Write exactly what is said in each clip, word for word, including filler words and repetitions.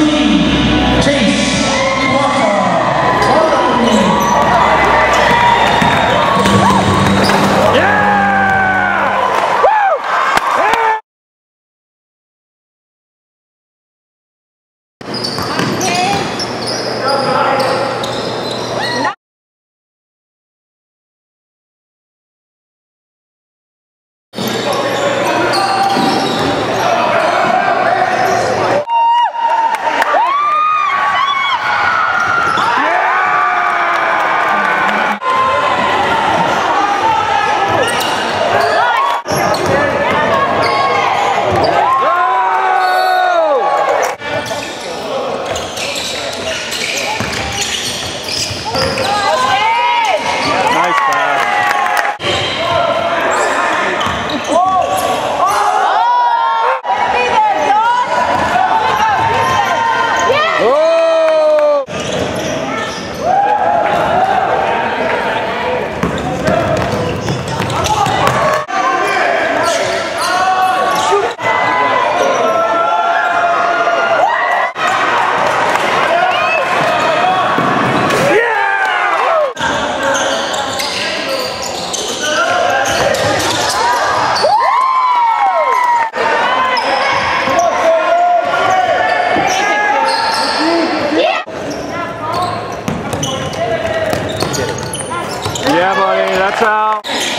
Yeah, buddy, that's out.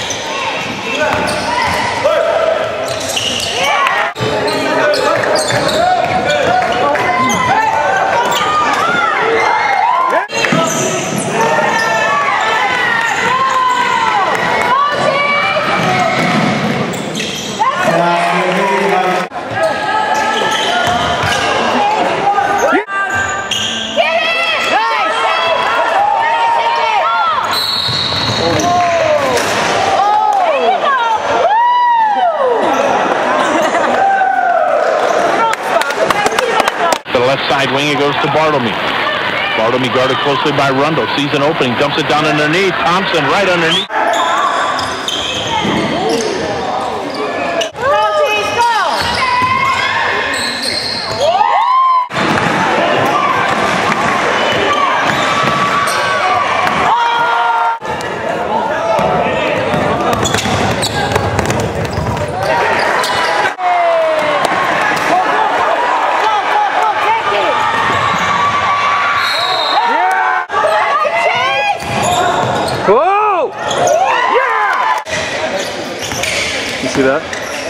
Side wing, it goes to Bartelme. Bartelme guarded closely by Rundle. Sees an opening, dumps it down underneath. Thompson right underneath. Whoa! Yeah! You see that?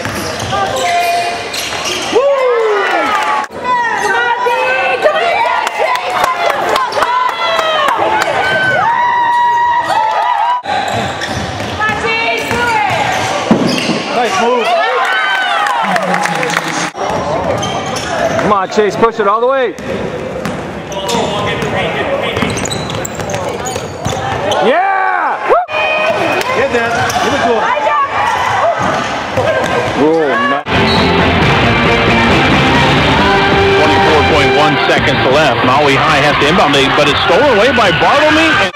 Nice move. Come on, Chase, push it all the way. Yeah! Get that. Give it to him. twenty-four point one seconds left. Maui High has to inbound, but it's stolen away by Bartelme.